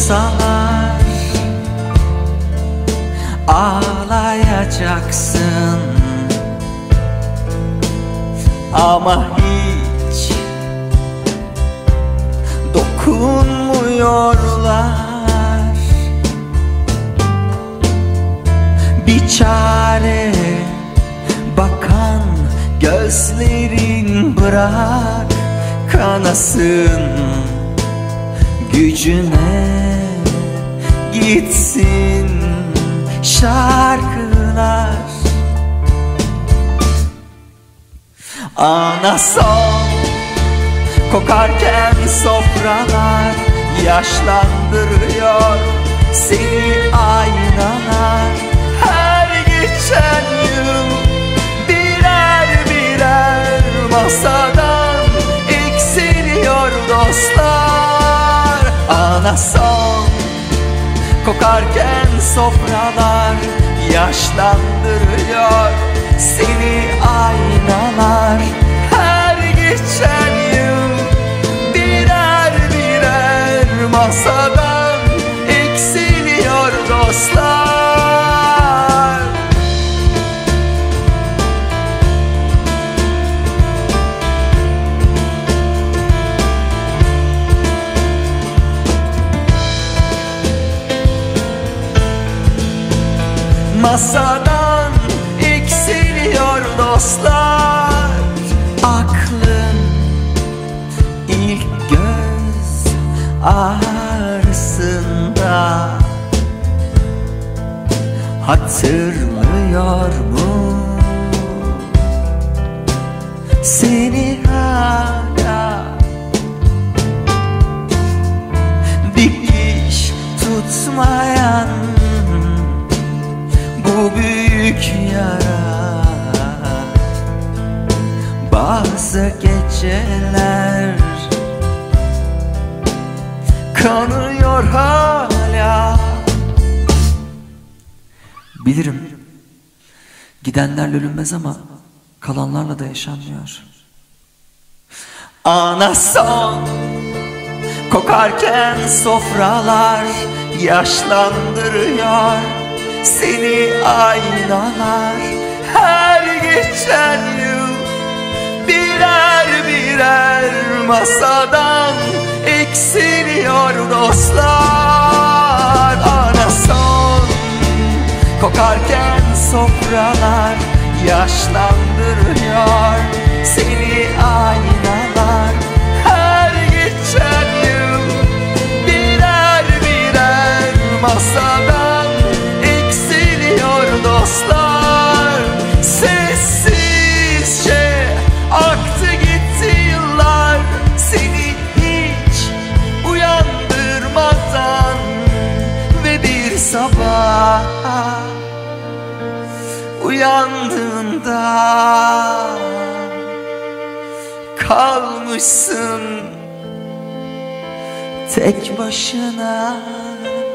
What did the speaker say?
vursalar ağlayacaksın. Ama hiç dokunmuyorlar. Bir çare bakan gözlerin bırak kanasın, gücüne gitsin şarkılar. Anason kokarken sofralar yaşlandırıyor seni aynalar. Her geçen yıl birer birer masadan eksiliyor dostlar. Anason kokarken sofralar yaşlandırıyor seni aynalar. Her geçen yıl birer birer masadan eksiliyor dostlar. Masadan eksiliyor dostlar. Aklın ilk göz ağrısında hatırlıyor mu seni hala? Dikiş tutmayan bu büyük yara, bazı geceler kanıyor hala. Bilirim gidenlerle ölünmez ama kalanlarla da yaşanmıyor. Anason kokarken sofralar yaşlandırıyor seni aynalar. Her geçen yıl birer birer masadan eksiliyor dostlar. Anason kokarken sofralar yaşlandırıyor seni aynalar. Her geçen yıl birer birer masadan eksiliyor dostlar. Sessizce aktı gitti yıllar seni hiç uyandırmadan. Ve bir sabah uyandığında kalmışsın tek başına.